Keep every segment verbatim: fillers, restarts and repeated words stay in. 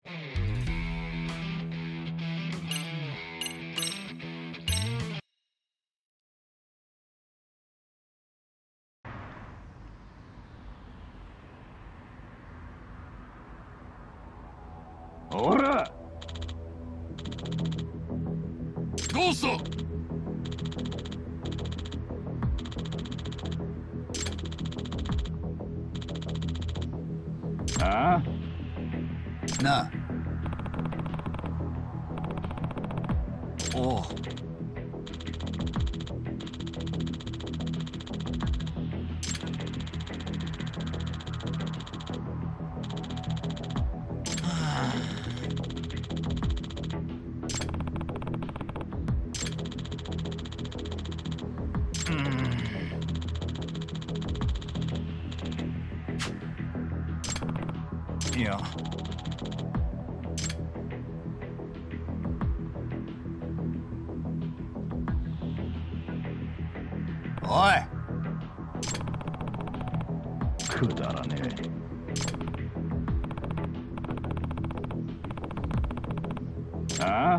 ほらどうしたああなあ。おう。いや。おい。 くだらねえ。ああ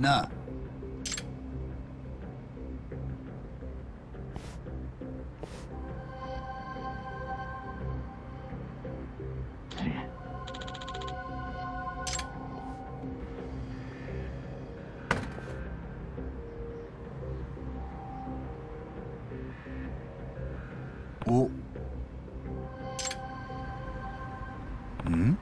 なあ。お。ん？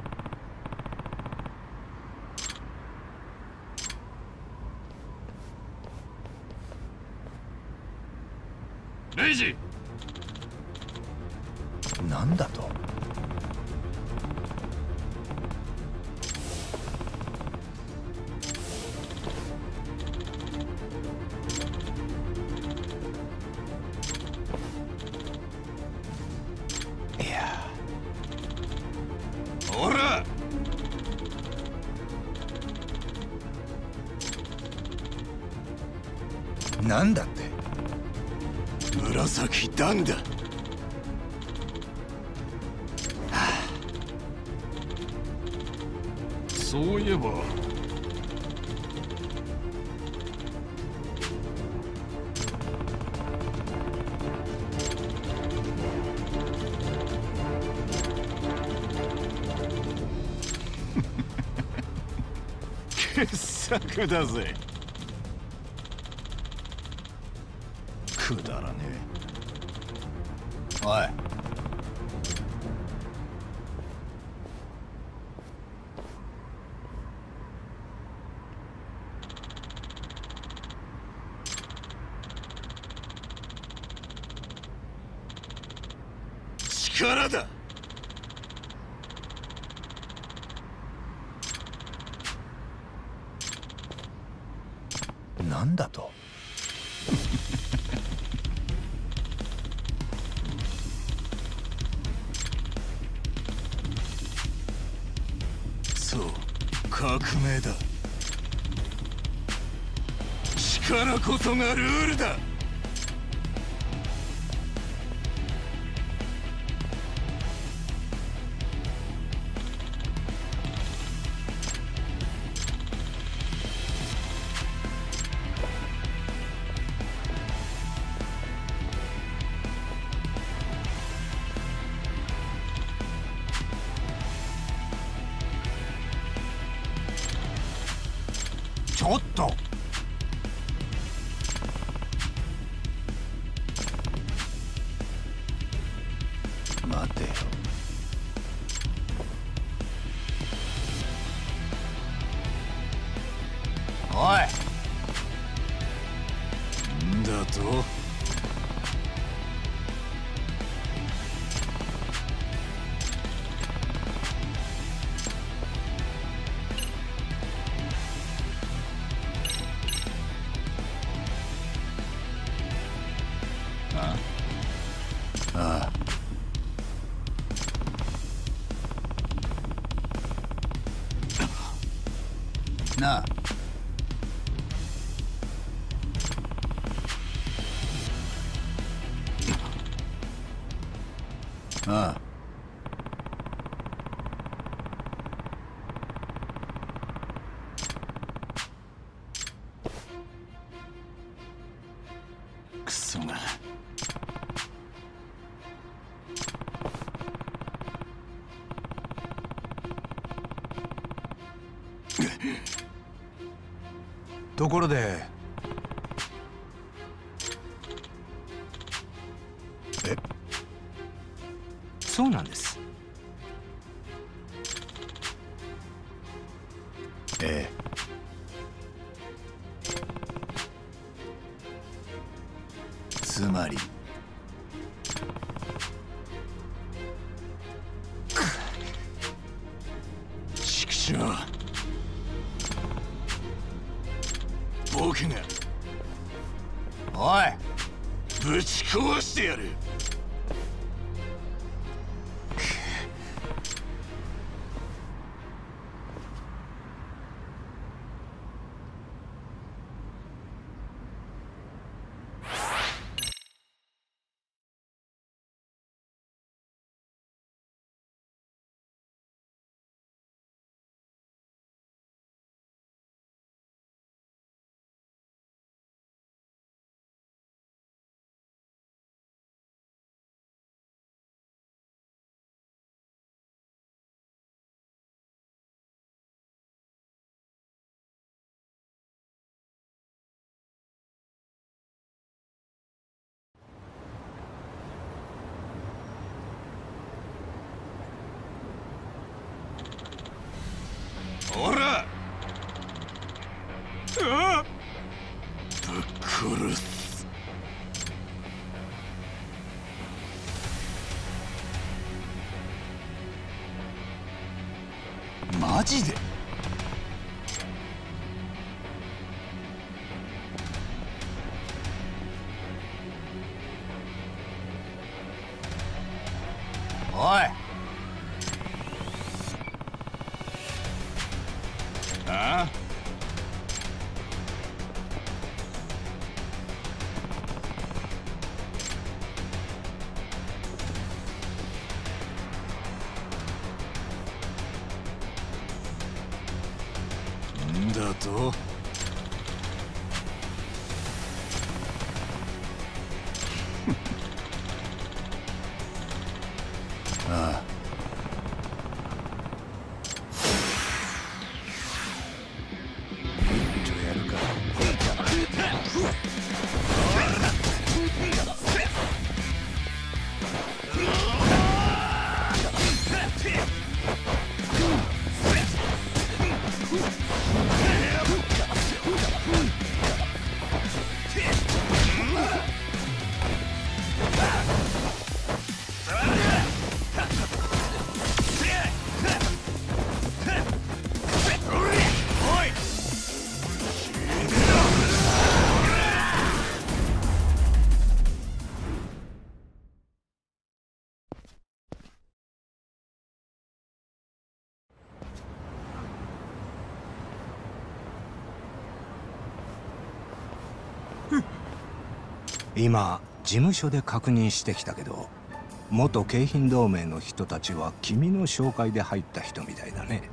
レイジ、 なんだと？いや。 ほら、 なんだって？ 紫弾だ。そういえば傑作だぜ。くだらねおい。 え。力だ。 なんだと？ そう、革命だ。力こそがルールだ。 ちょっと。待てよ。おい。 んだと？あああ。なあ。ああ。 クソが。 ところで。え？ そうなんです。 ええ。つまり。 畜生。僕がおい。 ぶち壊してやる。 マジで？おい。 ああ、 んだと？ああ。一応やるか。 今事務所で確認してきたけど、元京浜同盟の人たちは君の紹介で入った人みたいだね。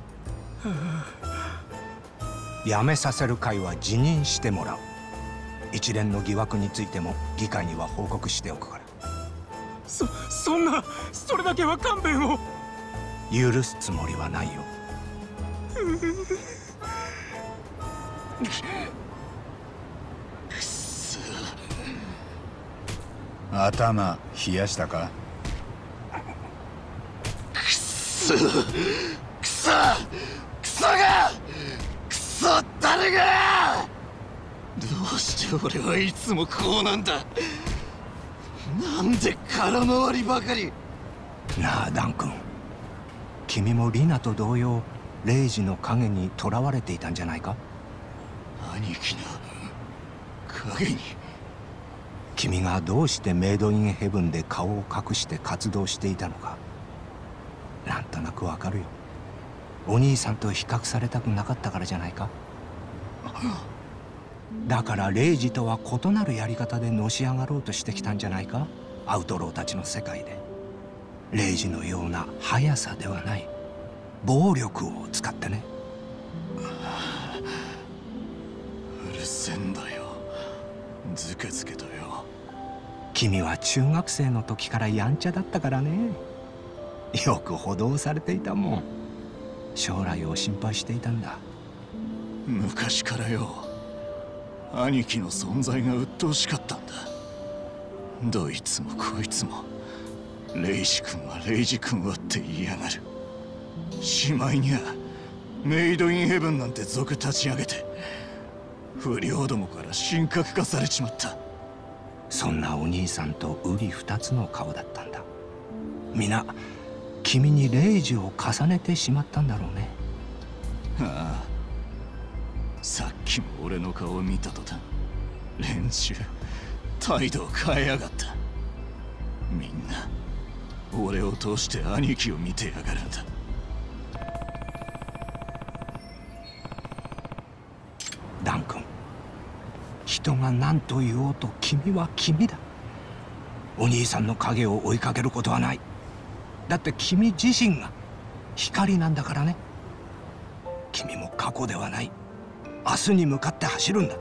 辞めさせる会は辞任してもらう。一連の疑惑についても議会には報告しておくから。 そそんな、それだけは勘弁を。 許すつもりはないよ。 頭冷やしたか？ くそくそくそがくそ誰が！どうして俺はいつもこうなんだ。なんで空回りばかり。 なあダン君、君もリナと同様レイジの影に囚われていたんじゃないか？ 兄貴の影に。 君がどうしてメイドインヘブンで顔を隠して活動していたのか、なんとなくわかるよ。お兄さんと比較されたくなかったからじゃないか。だからレイジとは異なるやり方でのし上がろうとしてきたんじゃないか。アウトローたちの世界でレイジのような速さではない暴力を使ってね。 うるせえんだよ、ズケズケとよ。 君は中学生の時からやんちゃだったからね。よく補導されていたもん。将来を心配していたんだ。 昔からよ、兄貴の存在が鬱陶しかったんだ。どいつもこいつもレイジ君はレイジ君はって言いやがる。しまいにはメイドインヘブンなんて族立ち上げて不良どもから神格化されちまった。 そんなお兄さんと瓜二つの顔だったんだ。皆君にレイジを重ねてしまったんだろうね。 ああ、さっきも俺の顔を見た途端連中態度を変えやがった。みんな俺を通して兄貴を見てやがるんだ。 ダン君、人が何と言おうと君は君だ。お兄さんの影を追いかけることはない。だって君自身が光なんだからね。君も過去ではない。明日に向かって走るんだ。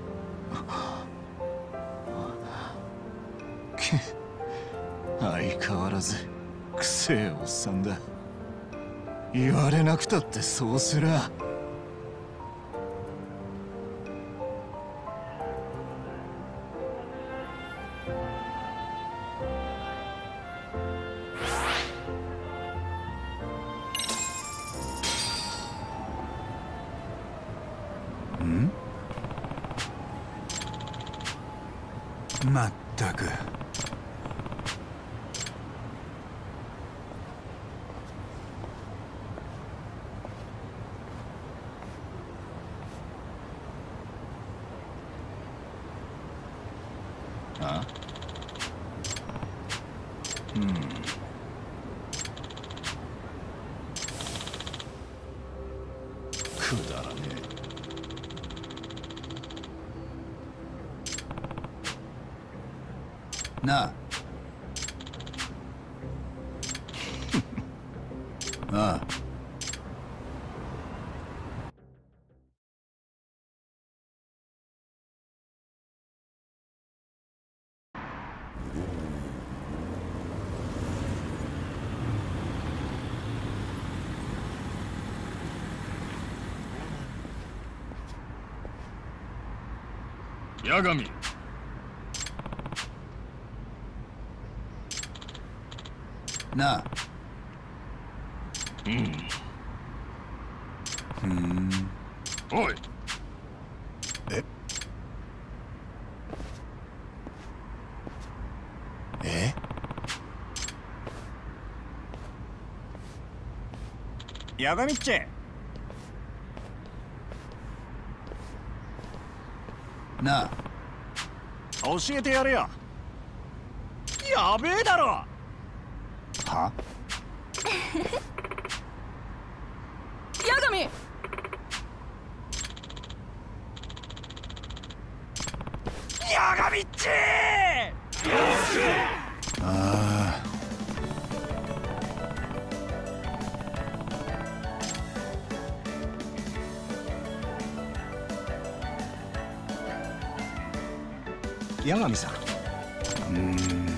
け相変わらずくせえおっさんだ。言われなくたってそうすら。 まったく。 あうんくだらねえなあああ八神。 なあうん。 ふんおい。 ええ八神っちなあ教えてやれよ。やべえだろ。 は八神。 八神っちああ八神さん、 うーん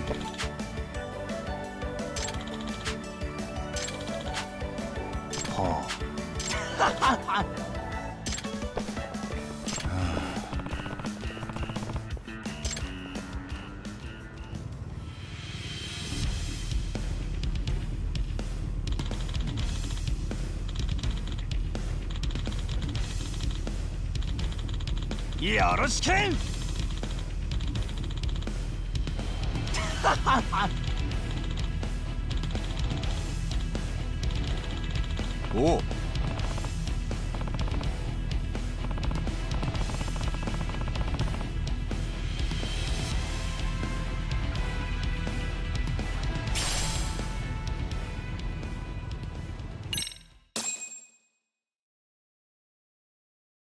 はあよろしく。 おう